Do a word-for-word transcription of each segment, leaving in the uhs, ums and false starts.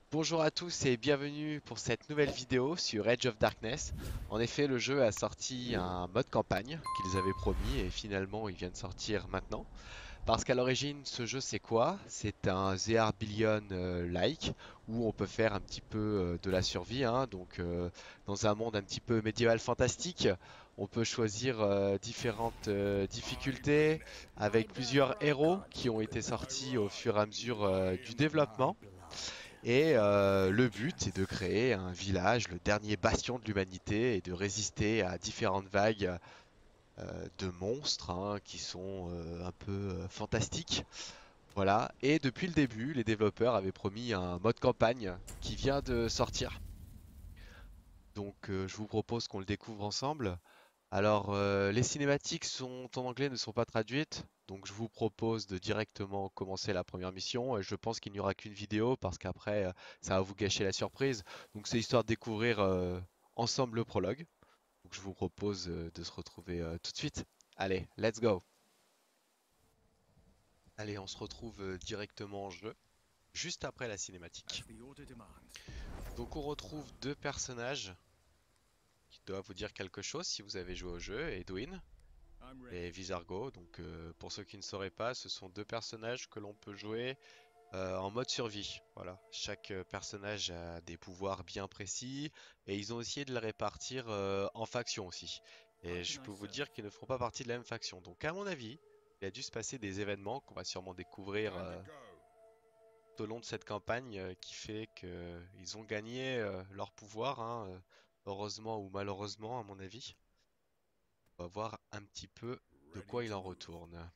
Bonjour à tous et bienvenue pour cette nouvelle vidéo sur Edge of Darkness. En effet, le jeu a sorti un mode campagne qu'ils avaient promis et finalement il vient de sortir maintenant. Parce qu'à l'origine, ce jeu c'est quoi? C'est un The Billion euh, like où on peut faire un petit peu euh, de la survie, hein. Donc euh, dans un monde un petit peu médiéval fantastique, on peut choisir euh, différentes euh, difficultés avec plusieurs héros qui ont été sortis au fur et à mesure euh, du développement. Et euh, le but, c'est de créer un village, le dernier bastion de l'humanité, et de résister à différentes vagues euh, de monstres hein, qui sont euh, un peu euh, fantastiques. Voilà. Et depuis le début, les développeurs avaient promis un mode campagne qui vient de sortir. Donc, euh, je vous propose qu'on le découvre ensemble. Alors, euh, les cinématiques sont en anglais, ne sont pas traduites, donc je vous propose de directement commencer la première mission. Et je pense qu'il n'y aura qu'une vidéo parce qu'après, euh, ça va vous gâcher la surprise. Donc, c'est histoire de découvrir euh, ensemble le prologue. Donc, je vous propose euh, de se retrouver euh, tout de suite. Allez, let's go! Allez, on se retrouve euh, directement en jeu, juste après la cinématique. Donc, on retrouve deux personnages qui doivent vous dire quelque chose si vous avez joué au jeu, Edwin et Visargo. Donc, euh, pour ceux qui ne sauraient pas, ce sont deux personnages que l'on peut jouer euh, en mode survie. Voilà, chaque euh, personnage a des pouvoirs bien précis et ils ont essayé de les répartir euh, en factions aussi. Et je peux vous dire qu'ils ne feront pas partie de la même faction. Donc, à mon avis, il a dû se passer des événements qu'on va sûrement découvrir euh, tout au long de cette campagne euh, qui fait qu'ils ont gagné euh, leur pouvoir, hein, euh, heureusement ou malheureusement, à mon avis. On va voir un petit peu de quoi il en retourne.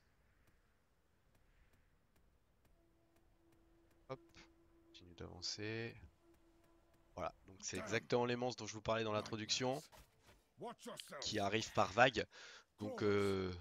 Hop, continue d'avancer. Voilà, donc c'est exactement les monstres dont je vous parlais dans l'introduction, qui arrivent par vagues. Donc euh,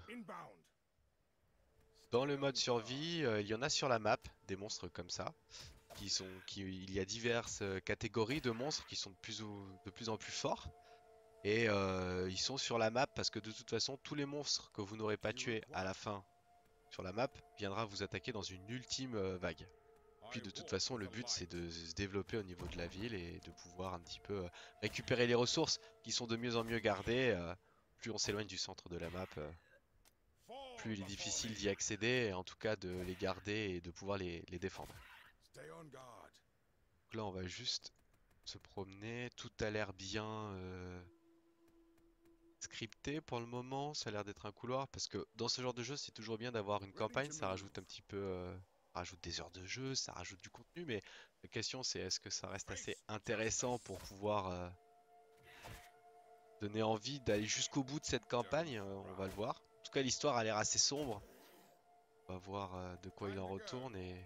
dans le mode survie, euh, il y en a sur la map, des monstres comme ça, qui sont, qui, il y a diverses euh, catégories de monstres qui sont de plus, ou- de plus en plus forts. Et euh, ils sont sur la map parce que de toute façon, tous les monstres que vous n'aurez pas tués à la fin sur la map viendra vous attaquer dans une ultime euh, vague. Puis de toute façon, le but c'est de se développer au niveau de la ville et de pouvoir un petit peu euh, récupérer les ressources qui sont de mieux en mieux gardées. Euh, plus on s'éloigne du centre de la map, euh, plus il est difficile d'y accéder et en tout cas de les garder et de pouvoir les, les défendre. Donc là, on va juste se promener. Tout a l'air bien euh, scripté pour le moment. Ça a l'air d'être un couloir parce que dans ce genre de jeu, c'est toujours bien d'avoir une campagne. Ça rajoute un petit peu, euh, ça rajoute des heures de jeu, ça rajoute du contenu. Mais la question, c'est est-ce que ça reste assez intéressant pour pouvoir euh, donner envie d'aller jusqu'au bout de cette campagne? Euh, on va le voir. En tout cas, l'histoire a l'air assez sombre. On va voir euh, de quoi il en retourne et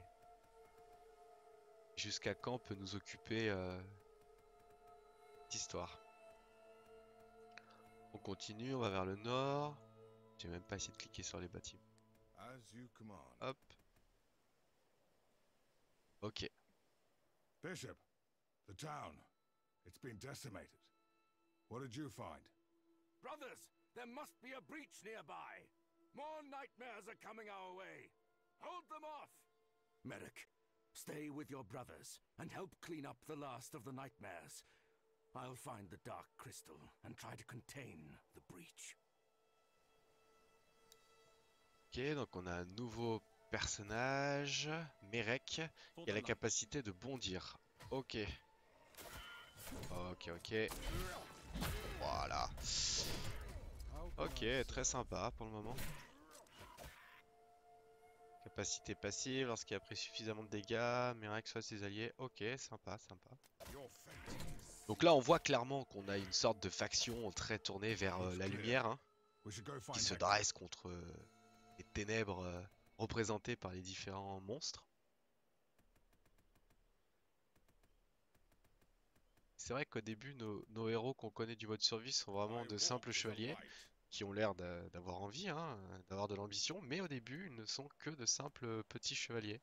jusqu'à quand peut nous occuper euh, cette histoire. On continue, on va vers le nord. J'ai même pas essayé de cliquer sur les bâtiments. Hop, ok. Bishop, the town. It's been decimated. What did you find? Brothers, there must be a breach nearby. More nightmares are coming our way. Hold them off! Merrick, stay with your brothers and help clean up the last of the nightmares. I'll find the Dark Crystal and try to contain the breach. Ok, donc on a un nouveau personnage, Merek, qui a la capacité de bondir. Ok, ok, ok. Voilà. Ok, très sympa pour le moment. Capacité passive, lorsqu'il a pris suffisamment de dégâts, Merek soit ses alliés. Ok, sympa, sympa. Donc là, on voit clairement qu'on a une sorte de faction très tournée vers euh, la lumière, hein, We should go qui find se Hector. dresse contre euh, les ténèbres euh, représentées par les différents monstres. C'est vrai qu'au début, nos, nos héros qu'on connaît du mode survie sont vraiment I de walk simples with the chevaliers light. qui ont l'air d'a- d'avoir envie, hein, d'avoir de l'ambition, mais au début, ils ne sont que de simples petits chevaliers.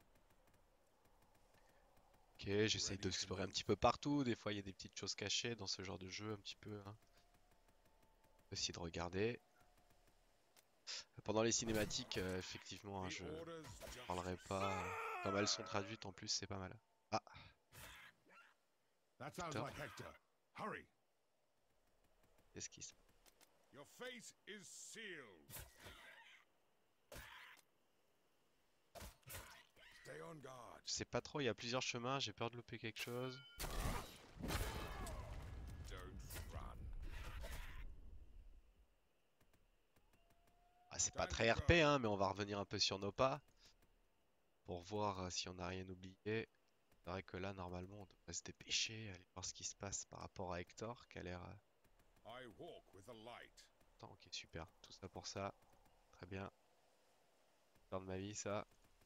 Ok, j'essaye Ready to d'explorer un move. petit peu partout. Des fois, il y a des petites choses cachées dans ce genre de jeu, un petit peu, hein. Essayer de regarder. Pendant les cinématiques, euh, effectivement, hein, The je Order's parlerai justice. pas. Comme elles sont traduites en plus, c'est pas mal. Ah, That sounds Hector. like Hector. Hurry! Qu'est-ce qui se passe? Your fate is sealed. Stay on guard. Je sais pas trop, il y a plusieurs chemins, j'ai peur de louper quelque chose. Don't run. Ah, c'est pas très R P, hein, mais on va revenir un peu sur nos pas pour voir euh, si on n'a rien oublié. C'est vrai que là, normalement, on devrait se dépêcher, aller voir ce qui se passe par rapport à Hector, qui a l'air... euh, I walk with the light. Attends, ok, super. Tout ça pour ça. Très bien. Temps de ma vie, ça.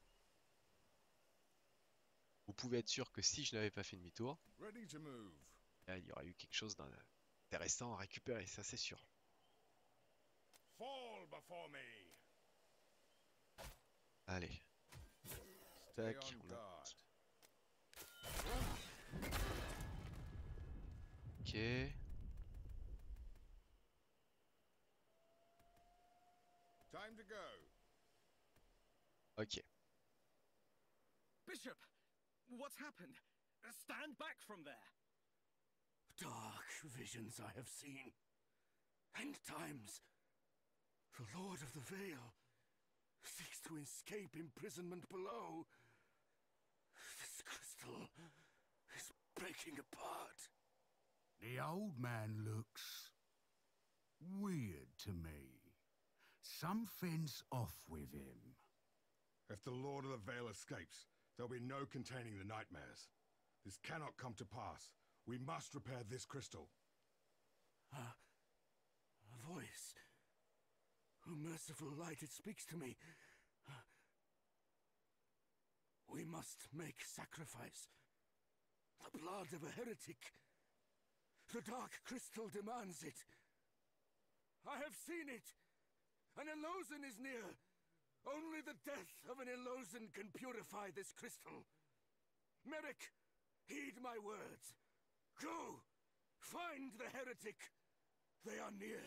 Vous pouvez être sûr que si je n'avais pas fait demi-tour, Ready to move. là, il y aurait eu quelque chose d'intéressant à récupérer, ça c'est sûr. Fall before me. Allez. Stay Tac, on on a- guard. Ok. Time to go. Ok. Bishop, what's happened? Uh, Stand back from there. Dark visions I have seen. End times. The Lord of the Vale seeks to escape imprisonment below. This crystal is breaking apart. The old man looks weird to me. Something's off with him. If the Lord of the Vale escapes, there'll be no containing the nightmares. This cannot come to pass. We must repair this crystal. A, a voice. O merciful light, it speaks to me. We must make sacrifice. The blood of a heretic. The dark crystal demands it. I have seen it. An Elosen is near. Only the death of an Elosen can purify this crystal. Merrick, heed my words. Go! Find the heretic. They are near.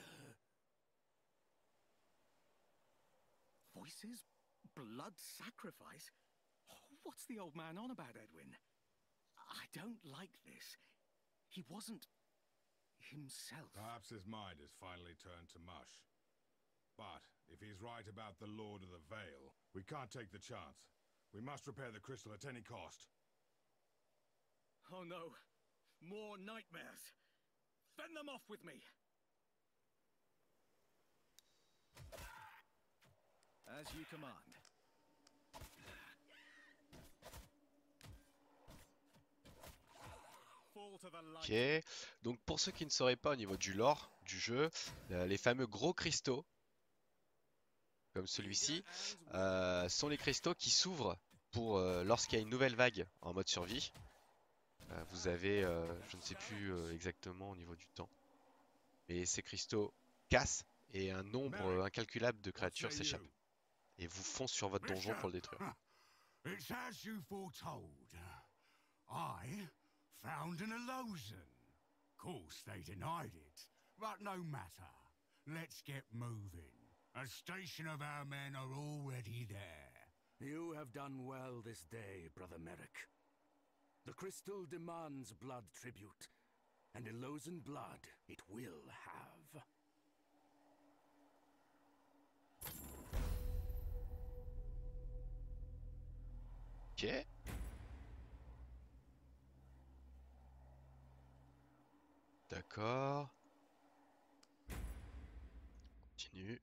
Voices? Blood sacrifice? What's the old man on about, Edwin? I don't like this. He wasn't himself. Perhaps his mind has finally turned to mush. But if he's right about the Lord of the Vale, we can't take the chance. We must repair the crystal at any cost. Oh no. More nightmares. Fend them off with me. As you command. Fall to the light. Ok. Donc pour ceux qui ne sauraient pas au niveau du lore du jeu, euh, les fameux gros cristaux, comme celui-ci, euh, sont les cristaux qui s'ouvrent pour euh, lorsqu'il y a une nouvelle vague en mode survie. Euh, vous avez, euh, je ne sais plus euh, exactement au niveau du temps, mais ces cristaux cassent et un nombre euh, incalculable de créatures s'échappent et vous foncent sur votre donjon pour le détruire. It's as you foretold. I found an Elosen. Course they denied it, but no matter. Let's get moving. A station of our men are already there. You have done well this day, Brother Merrick. The crystal demands blood tribute, and Elosen blood it will have. Ok. D'accord. Continue.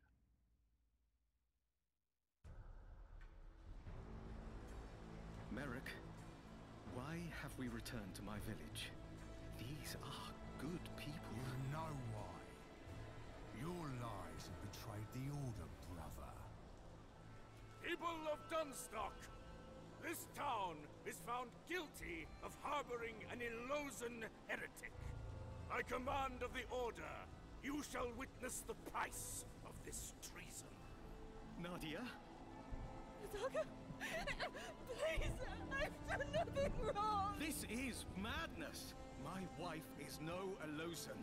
Merrick, why have we returned to my village? These are good people. You know why. Your lies have betrayed the Order, brother. People of Dunstock, this town is found guilty of harboring an Elosen heretic. By command of the Order, you shall witness the price of this treason. Nadia? Saga, please, I've done nothing wrong. This is madness. My wife is no Elosen.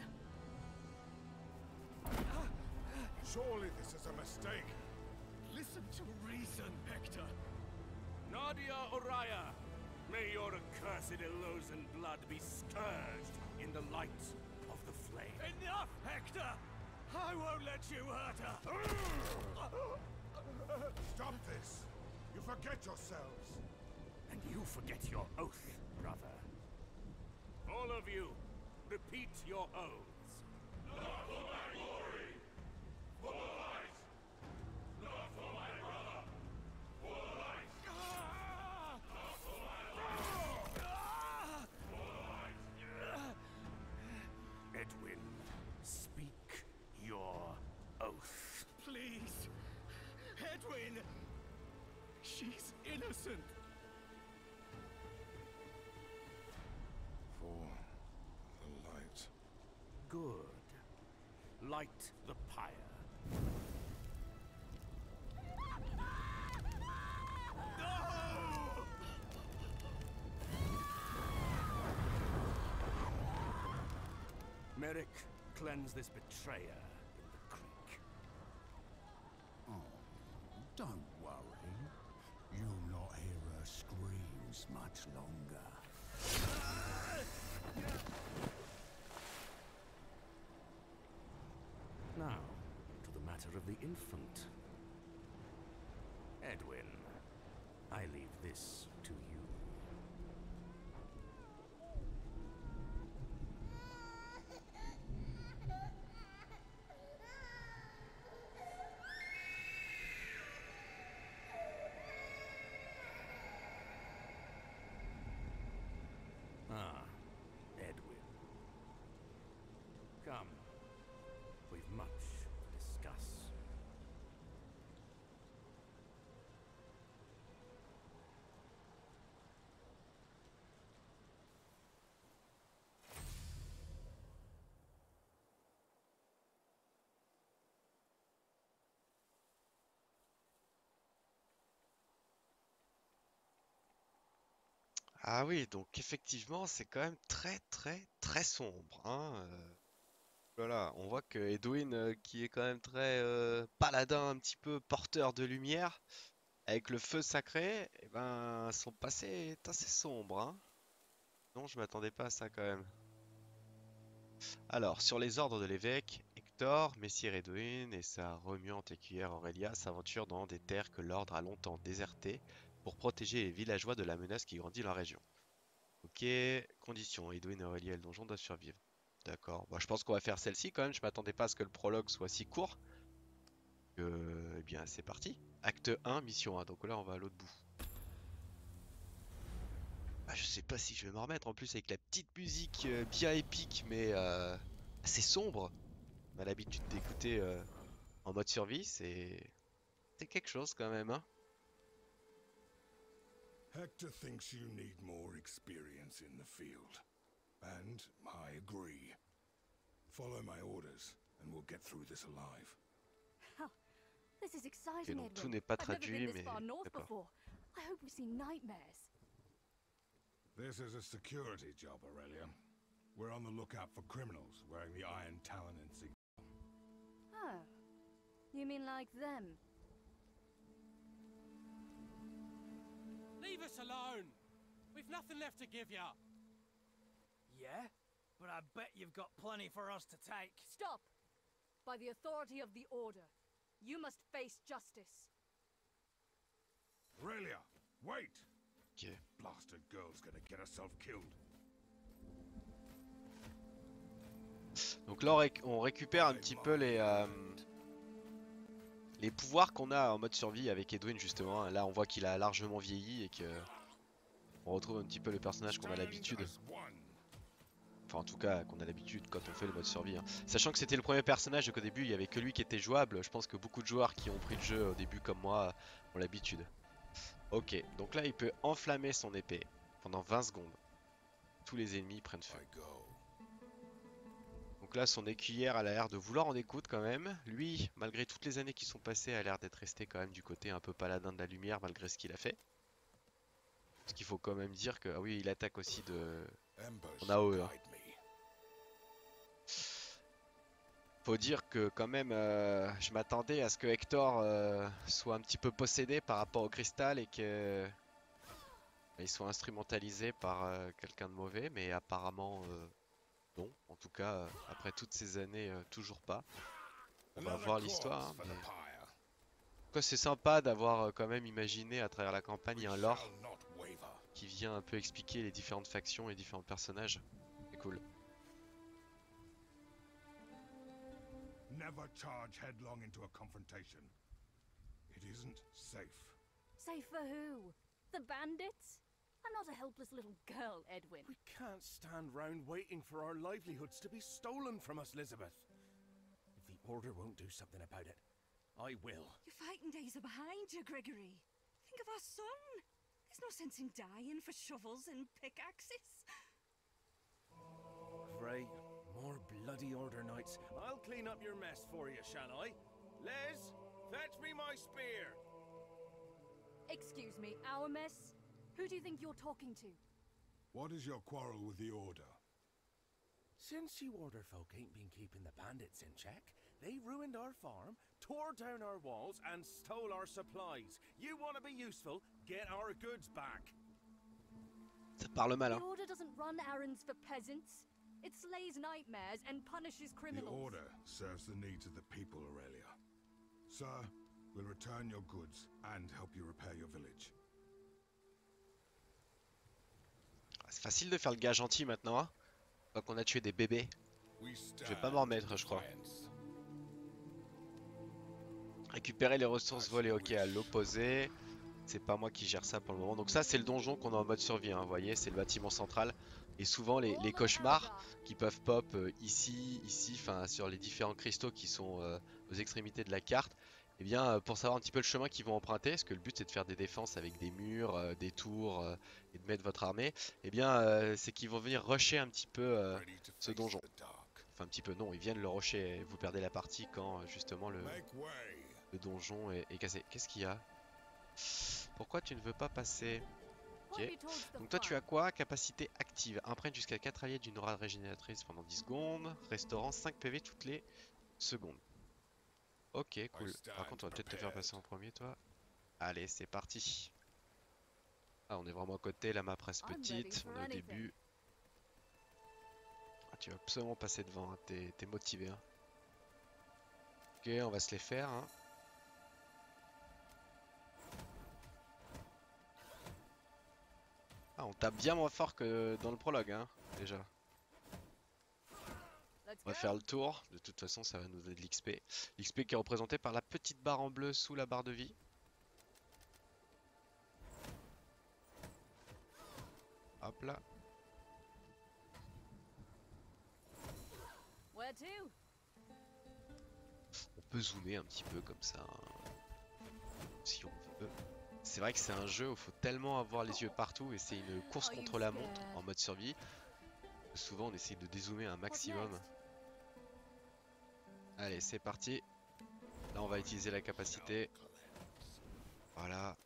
Surely this is a mistake. Listen to reason, Hector. Nadia Oraya, May your accursed Elosan blood be scourged in the light of the flame. Enough, Hector! I won't let you hurt her! Stop this! You forget yourselves! And you forget your oath, brother. All of you, repeat your oaths. Not for my glory! For the light! Not for my brother! For the light! Not for my brother! For the light! Edwin, speak your oath. Please! Edwin! She's innocent! For the light. Good. Light the pyre. Merrick, cleanse this betrayer in the creek. Oh, don't worry. You'll not hear her screams much longer. Now, to the matter of the infant. Edwin, I leave this to you. Ah, Edwin. Come. We've much to discuss. Ah oui, donc effectivement, c'est quand même très très très sombre, hein. euh. Voilà, on voit que Edwin, euh, qui est quand même très euh, paladin, un petit peu porteur de lumière, avec le feu sacré, eh ben, son passé est assez sombre, hein. Non, je m'attendais pas à ça quand même. Alors, sur les ordres de l'évêque, Hector, Messire Edwin et sa remuante écuyère Aurélia s'aventurent dans des terres que l'ordre a longtemps désertées pour protéger les villageois de la menace qui grandit dans la région. Ok, conditions, Edwin et Aurélia et le donjon doivent survivre. D'accord, bah, je pense qu'on va faire celle-ci quand même, je m'attendais pas à ce que le prologue soit si court. Euh, eh bien, c'est parti. Acte un, mission un, donc là on va à l'autre bout. Bah, je sais pas si je vais m'en remettre, en plus avec la petite musique euh, bien épique mais euh, assez sombre. On a l'habitude d'écouter euh, en mode survie, c'est c'est quelque chose quand même, hein. Hector thinks you need more experience in the field. And I agree. Follow my orders, and we'll get through this alive. This is Ok, exciting, donc tout Edwin. n'est pas I've never traduit, been this mais far north d'accord. before. I hope we've seen nightmares. This is a security job, Aurelia. We're on the lookout for criminals wearing the Iron Talon insignia. Oh. You mean like them? Leave us alone! We've nothing left to give ya! Yeah? But I bet you've got plenty for us to take. Stop! By the authority of the Order, you must face justice. Aurelia, wait! Ok. Blasted girl's gonna get herself killed. Donc là on, réc- on récupère un petit peu les, euh, les pouvoirs qu'on a en mode survie avec Edwin justement. Là on voit qu'il a largement vieilli et que on retrouve un petit peu le personnage qu'on a l'habitude. Stand as one. Enfin en tout cas qu'on a l'habitude quand on fait le mode survie, hein. Sachant que c'était le premier personnage et qu'au début il y avait que lui qui était jouable, je pense que beaucoup de joueurs qui ont pris le jeu au début comme moi ont l'habitude. Ok, donc là il peut enflammer son épée pendant vingt secondes. Tous les ennemis prennent feu. I go. Donc là son écuyère a l'air de vouloir en écoute quand même. Lui, malgré toutes les années qui sont passées, a l'air d'être resté quand même du côté un peu paladin de la lumière malgré ce qu'il a fait. Parce qu'il faut quand même dire que... Ah oui, il attaque aussi de... Ember On a haut, shall hein. guide me. Faut dire que quand même, euh, je m'attendais à ce que Hector euh, soit un petit peu possédé par rapport au cristal et que ils sont instrumentalisés par euh, quelqu'un de mauvais, mais apparemment euh, non. En tout cas, euh, après toutes ces années, euh, toujours pas. On va voir l'histoire, hein, mais... En tout cas, c'est sympa d'avoir euh, quand même imaginé à travers la campagne un lore qui vient un peu expliquer les différentes factions et différents personnages. C'est cool. Never charge headlong into a confrontation. It isn't safe. Safe for who? The bandits? I'm not a helpless little girl, Edwin. We can't stand round waiting for our livelihoods to be stolen from us, Elizabeth. If the Order won't do something about it, I will. Your fighting days are behind you, Gregory. Think of our son. There's no sense in dying for shovels and pickaxes. Right, more bloody Order knights. I'll clean up your mess for you, shall I? Les, fetch me my spear. Excuse me, our mess? Who do you think you're talking to? What is your quarrel with the Order? Since you Order folk ain't been keeping the bandits in check, they ruined our farm, tore down our walls, and stole our supplies. You want to be useful? Get our goods back. Ça parle mal, hein. The Order doesn't run errands for peasants. It slays nightmares and punishes The criminals. Order serves the needs of the people, Aurelia. Sir, we'll return your goods and help you repair your village. C'est facile de faire le gars gentil maintenant, hein. Quand on a tué des bébés. Je vais pas m'en remettre, je crois. Récupérer les ressources volées, ok, à l'opposé. C'est pas moi qui gère ça pour le moment. Donc ça, c'est le donjon qu'on a en mode survie, hein. Vous voyez, c'est le bâtiment central. Et souvent, les, les cauchemars qui peuvent pop euh, ici, ici, enfin sur les différents cristaux qui sont euh, aux extrémités de la carte. Et bien, euh, pour savoir un petit peu le chemin qu'ils vont emprunter, parce que le but c'est de faire des défenses avec des murs, euh, des tours euh, et de mettre votre armée. Et bien, euh, c'est qu'ils vont venir rusher un petit peu euh, ce donjon. Enfin, un petit peu, non, ils viennent le rusher. Vous perdez la partie quand justement le, le donjon est, est cassé. Qu'est-ce qu'il y a? Pourquoi tu ne veux pas passer? Ok. Donc toi tu as quoi? Capacité active. Imprègne jusqu'à quatre alliés d'une aura régénératrice pendant dix secondes. Restaurant cinq P V toutes les secondes. Ok, cool. Par contre on va peut-être te faire passer en premier toi. Allez, c'est parti. Ah, on est vraiment à côté, la map reste petite, on est au début. Ah, tu vas absolument passer devant, hein. T'es motivé, hein. Ok, on va se les faire, hein. Ah, on tape bien moins fort que dans le prologue, hein, déjà. On va faire le tour, de toute façon ça va nous donner de l'X P. L'X P qui est représenté par la petite barre en bleu sous la barre de vie. Hop là. On peut zoomer un petit peu comme ça, hein, si on veut. C'est vrai que c'est un jeu où il faut tellement avoir les yeux partout et c'est une course contre la montre en mode survie. Souvent on essaye de dézoomer un maximum. Allez, c'est parti. Là on va utiliser la capacité. Voilà.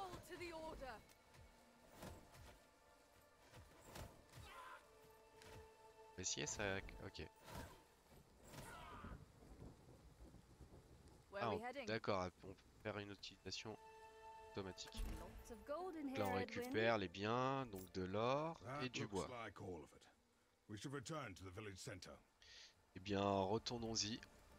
On va essayer ça. Ok. Ah, d'accord, on peut faire une utilisation automatique. Là on récupère les biens, donc de l'or et du bois. Eh bien retournons-y.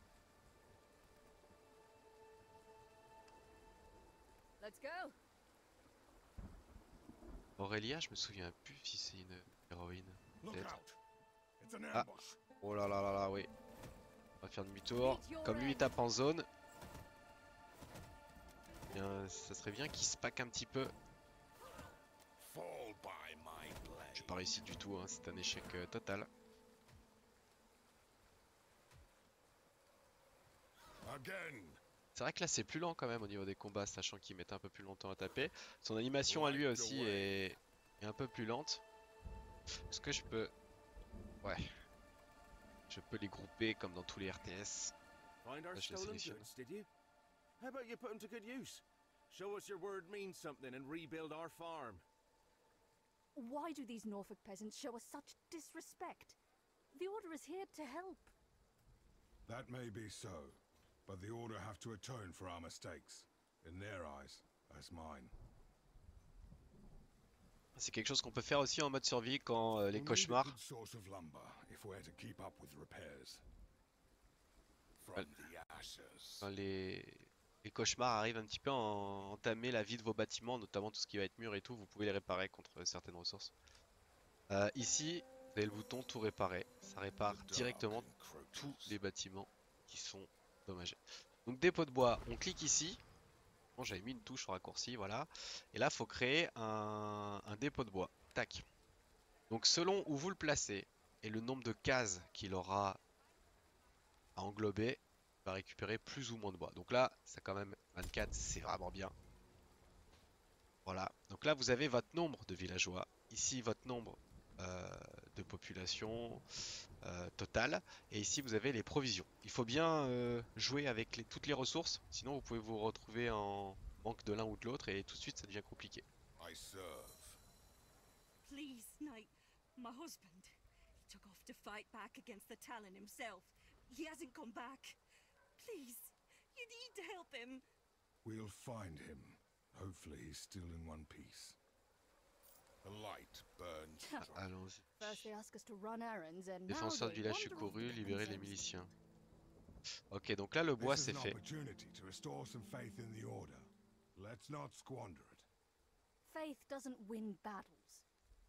Aurelia, je me souviens plus si c'est une héroïne. Peut-être. Ah. Oh là là là là, oui. On va faire demi-tour. Comme lui il tape en zone. Bien, ça serait bien qu'il se pack un petit peu. J'ai pas réussi du tout, hein. C'est un échec euh, total. C'est vrai que là c'est plus lent quand même au niveau des combats, sachant qu'il met un peu plus longtemps à taper. Son animation à lui aussi est, est un peu plus lente. Est-ce que je peux... Ouais. Je peux les grouper comme dans tous les R T S. Là, je les sélectionne. How about you put them to good use? Show us your word means something and rebuild our farm. Why do these Norfolk peasants show us such disrespect? The Order is here to help. That may be so, but the Order have to atone for our mistakes, in their eyes, as mine. C'est quelque chose qu'on peut faire aussi en mode survie quand euh, les We'll need a cauchemars. good source of lumber if we're to keep up with repairs. From the ashes. Quand les, les cauchemars arrivent un petit peu à en- entamer la vie de vos bâtiments, notamment tout ce qui va être mur et tout, vous pouvez les réparer contre certaines ressources. Euh, ici, vous avez le bouton tout réparer. Ça répare directement tous les bâtiments qui sont endommagés. Donc dépôt de bois, on clique ici. Bon, j'avais mis une touche au raccourci, voilà. Et là, il faut créer un, un dépôt de bois. Tac. Donc selon où vous le placez et le nombre de cases qu'il aura à englober, il va récupérer plus ou moins de bois. Donc là, ça quand même vingt-quatre, c'est vraiment bien. Voilà. Donc là, vous avez votre nombre de villageois. Ici, votre nombre euh, de population euh, totale. Et ici, vous avez les provisions. Il faut bien euh, jouer avec les- toutes les ressources. Sinon, vous pouvez vous retrouver en manque de l'un ou de l'autre. Et tout de suite, ça devient compliqué. I serve. Please, Knight. My husband. He took off to fight back against the Talon himself. He hasn't come back. Please, you need to help him. We'll find him. Hopefully he's still in one piece. The light burns Ah, bright. allons-y. First they ask us to run errands, and now Défenseur they du village wander off secouru, to get libérer les themselves. miliciens. Ok, donc là, le bois, This is c'est an fait. opportunity to restore some faith in the order. Let's not squander it. Faith doesn't win battles.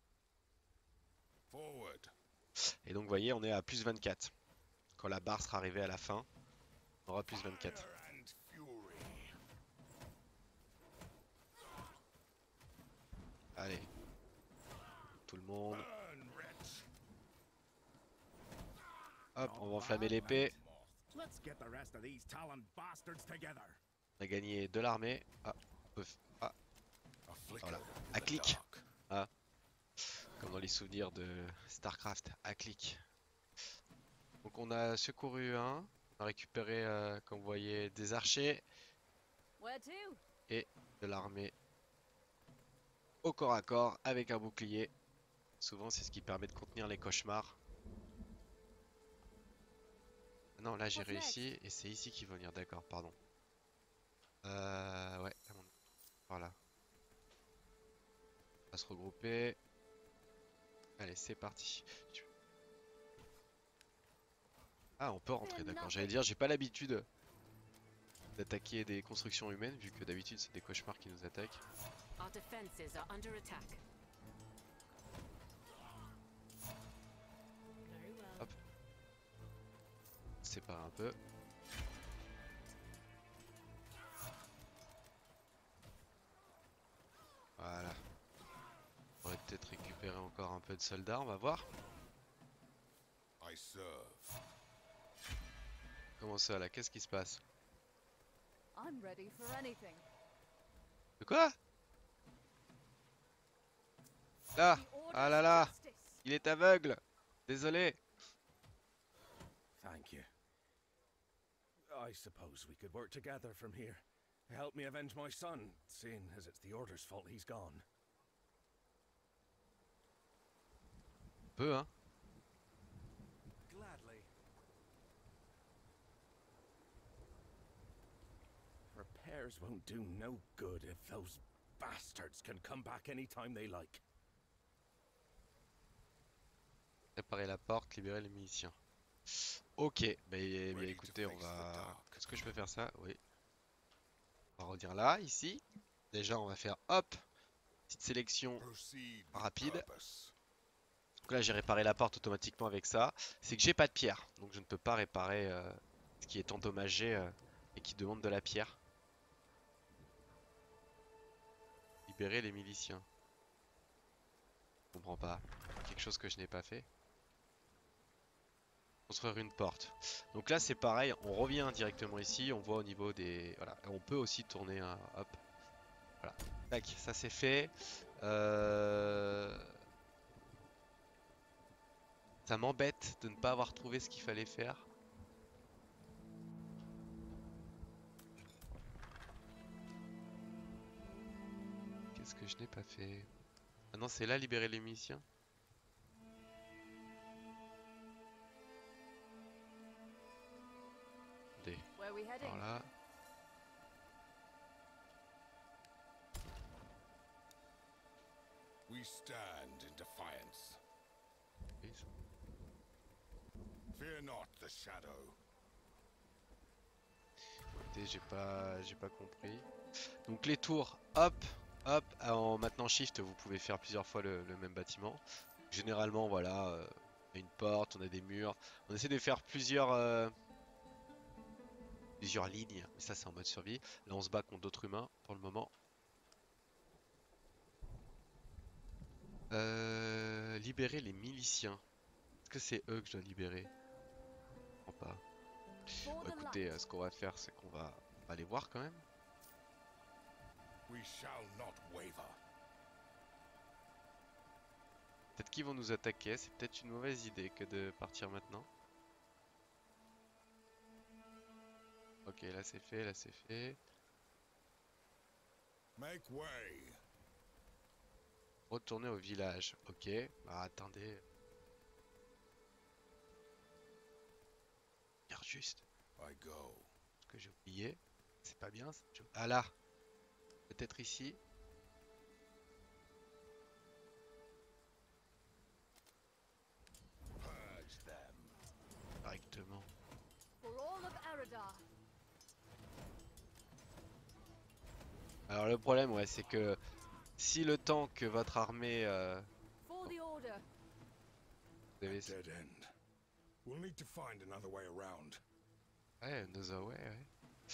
Forward. Et donc, vous voyez, on est à plus vingt-quatre. Quand la barre sera arrivée à la fin, on aura plus vingt-quatre. Fire and fury. Allez. Tout le monde. Burn, wretch. Hop, on va enflammer l'épée. Let's get the rest of these Talon bastards together. On a gagné de l'armée. Ah, on peut f- ah, A flicker voilà. in À the clic. dark. Comme dans les souvenirs de StarCraft, à clic. Donc on a secouru un. On a récupéré, euh, comme vous voyez, des archers Where to? et de l'armée au corps à corps avec un bouclier. Souvent, c'est ce qui permet de contenir les cauchemars. Non, là j'ai What's next? réussi et c'est ici qu'il va venir. D'accord, pardon. Euh, ouais, à mon- voilà. On va se regrouper. Allez, c'est parti. Tu- Ah, on peut rentrer, d'accord. J'allais dire, j'ai pas l'habitude d'attaquer des constructions humaines, vu que d'habitude c'est des cauchemars qui nous attaquent. Our defenses are under attack. Very well. Sépare un peu. Voilà. On pourrait peut-être récupérer encore un peu de soldats, on va voir. I serve. Comment ça là? Qu'est-ce qui se passe? I'm ready for anything. De quoi? Là! The order's Ah là là! justice. Il est aveugle! Désolé! Thank you. I suppose we could work together from here. Help me avenge my son, seeing as it's the Order's fault he's gone. Peu, hein? Gladly. Repairs won't do no good if those bastards can come back anytime they like. Réparer la porte, libérer les miliciens. Ok, bah, eh bien, Ready to écoutez, on face the va... dark. Est-ce que je peux faire ça? Oui. On va redire là, ici. Déjà, on va faire, hop, petite sélection. Proceed with Rapide. purpose. Donc là, j'ai réparé la porte automatiquement avec ça. C'est que j'ai pas de pierre, donc je ne peux pas réparer euh, ce qui est endommagé euh, et qui demande de la pierre. Libérer les miliciens. Je comprends pas. Quelque chose que je n'ai pas fait. Construire une porte. Donc là c'est pareil, on revient directement ici, on voit au niveau des... Voilà, on peut aussi tourner un... Hop. Voilà. Tac, ça c'est fait. Euh... Ça m'embête de ne pas avoir trouvé ce qu'il fallait faire. Qu'est-ce que je n'ai pas fait? Ah non, c'est là, libérer les miliciens. Attendez, Where are we heading? alors là. We We stand in defiance. Fear not the shadow. Écoutez, j'ai pas, j'ai pas compris. Donc les tours, hop, hop, en maintenant shift, vous pouvez faire plusieurs fois le, le même bâtiment. Généralement, voilà, euh, on a une porte, on a des murs. On essaie de faire plusieurs, euh, plusieurs lignes. Mais ça, c'est en mode survie. Là, on se bat contre d'autres humains pour le moment. Euh, libérer les miliciens. Est-ce que c'est eux que je dois libérer? Je comprends pas. Bon, écoutez, euh, ce qu'on va faire, c'est qu'on va, on va aller voir quand même. We shall not waver. Peut-être qu'ils vont nous attaquer, c'est peut-être une mauvaise idée que de partir maintenant. Ok, là c'est fait, là c'est fait. Make way. Retourner au village, ok. Bah attendez. Regarde juste. I go. Ce que j'ai oublié. C'est pas bien. Ah là. Peut-être ici. Purge them. Directement. For all of Aradar. Alors le problème, ouais, c'est que si le temps que votre armée... Euh... For the order. Vous avez... Dead end. We'll need to find another way around. Ouais, another way, ouais.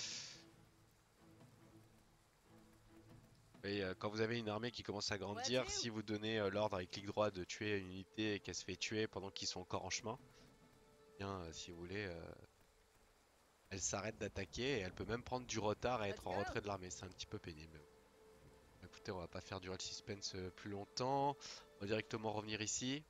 Et euh, quand vous avez une armée qui commence à grandir, si vous donnez euh, l'ordre avec clic droit de tuer une unité et qu'elle se fait tuer pendant qu'ils sont encore en chemin, eh bien, euh, si vous voulez, euh, elle s'arrête d'attaquer et elle peut même prendre du retard et être en retrait de l'armée. C'est un petit peu pénible. Écoutez, on va pas faire durer le suspense euh, plus longtemps. On va directement revenir ici.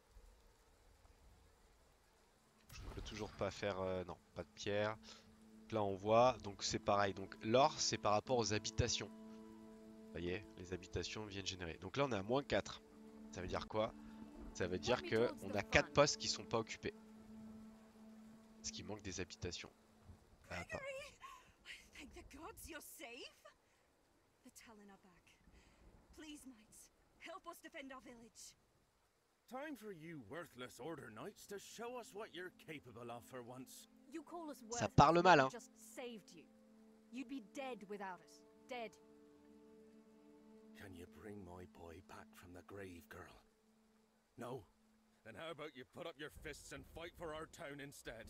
Je peux toujours pas faire... Euh, non, pas de pierre. Donc là on voit, donc c'est pareil. Donc l'or c'est par rapport aux habitations. Vous voyez, les habitations viennent générer. Donc là on est à moins quatre. Ça veut dire quoi? Ça veut dire que on a quatre postes qui sont pas occupés. Parce qu'il manque des habitations. Ah, pas. Thank the gods you're safe. The Talon are back. Please, knights, help us defend our village. Time for you worthless Order Knights to show us what you're capable of for once. You call us Ça worthless, parle mal, we hein. just saved you. You'd be dead without us. Dead. Can you bring my boy back from the grave, girl? No? Then how about you put up your fists and fight for our town instead?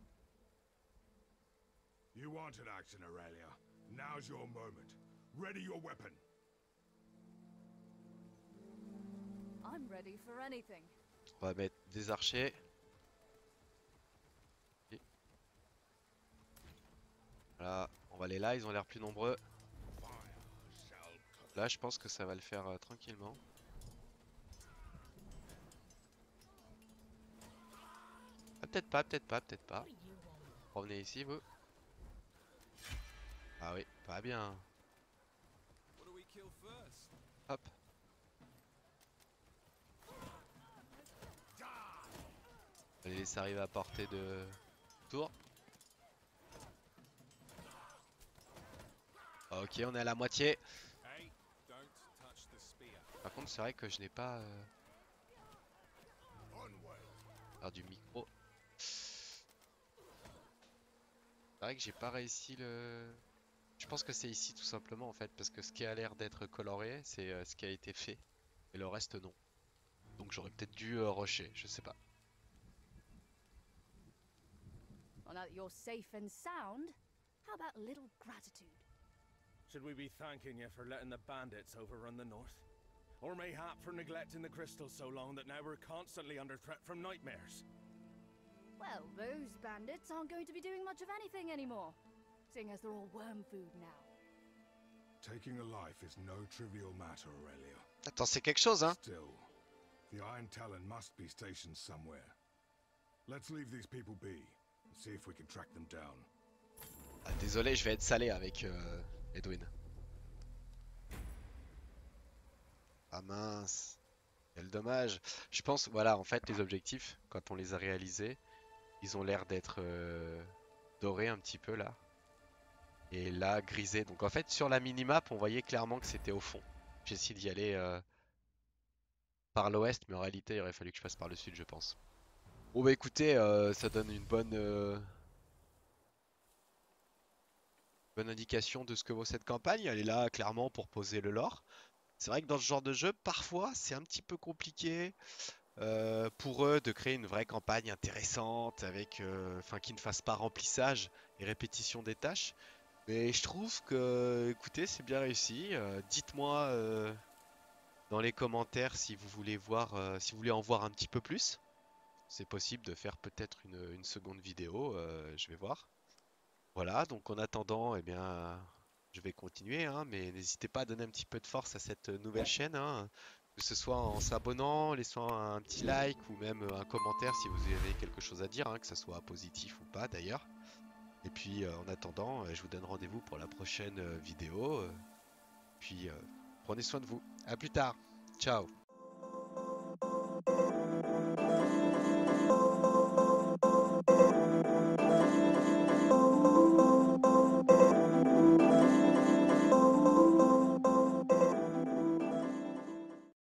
You wanted action, Aurelia. Now's your moment. Ready your weapon. I'm ready for anything. On va mettre des archers. Voilà, on va aller là, ils ont l'air plus nombreux. Là, je pense que ça va le faire euh, tranquillement. Ah, peut-être pas, peut-être pas, peut-être pas. Revenez ici, vous. Ah oui, pas bien. Hop. On va les laisser arriver à portée de tour. Ok, on est à la moitié. Par contre, c'est vrai que je n'ai pas euh... faire du micro. C'est vrai que j'ai pas réussi le. Je pense que c'est ici tout simplement en fait, parce que ce qui a l'air d'être coloré, c'est euh, ce qui a été fait, et le reste non. Donc j'aurais peut-être dû euh, rusher, je sais pas. Well, now that you're safe and sound, how about a little gratitude? Should we be thanking you for letting the bandits overrun the north? Or mayhap for neglecting the crystals so long that now we're constantly under threat from nightmares? Well, those bandits aren't going to be doing much of anything anymore, seeing as they're all worm food now. Taking a life is no trivial matter, Aurelia. Attends, c'est quelque chose, hein? Still, the Iron Talon must be stationed somewhere. Let's leave these people be and see if we can track them down. Ah, désolé, je vais être salé avec euh, Edwin. Ah mince, quel dommage. Je pense, voilà, en fait, les objectifs, quand on les a réalisés, ils ont l'air d'être euh, dorés un petit peu là. Et là, grisés. Donc en fait, sur la minimap, on voyait clairement que c'était au fond. J'ai essayé d'y aller euh, par l'ouest, mais en réalité il aurait fallu que je passe par le sud, je pense. Bon bah écoutez, euh, ça donne une bonne, euh, bonne indication de ce que vaut cette campagne. Elle est là clairement pour poser le lore. C'est vrai que dans ce genre de jeu, parfois c'est un petit peu compliqué euh, pour eux de créer une vraie campagne intéressante avec, euh, enfin, qui ne fasse pas remplissage et répétition des tâches. Mais je trouve que, écoutez, c'est bien réussi. Euh, dites-moi euh, dans les commentaires si vous voulez voir, euh, si vous voulez en voir un petit peu plus. C'est possible de faire peut-être une, une seconde vidéo, euh, je vais voir. Voilà, donc en attendant, eh bien, je vais continuer, hein, mais n'hésitez pas à donner un petit peu de force à cette nouvelle chaîne, hein, que ce soit en s'abonnant, laissant un petit like ou même un commentaire si vous avez quelque chose à dire, hein, que ce soit positif ou pas d'ailleurs. Et puis euh, en attendant, euh, je vous donne rendez-vous pour la prochaine euh, vidéo. euh, Puis euh, prenez soin de vous. À plus tard. Ciao.